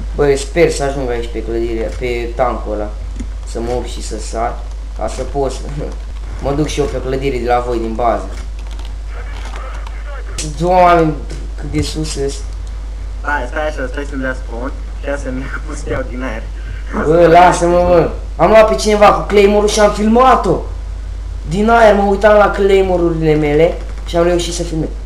Bă, sper să ajung aici pe clădire, pe tancul ăla. Să mă urc și să sar, ca să pot să mă duc și eu pe clădire de la voi din bază. Doamne, cât de sus este. Stai așa, stai să-mi dea spawn și asta mi-a pus iau din aer. Bă, lasă-mă, bă. Am luat pe cineva cu claymore-ul și am filmat-o. Din aer mă uitam la claymore-urile mele și am reușit să filmez.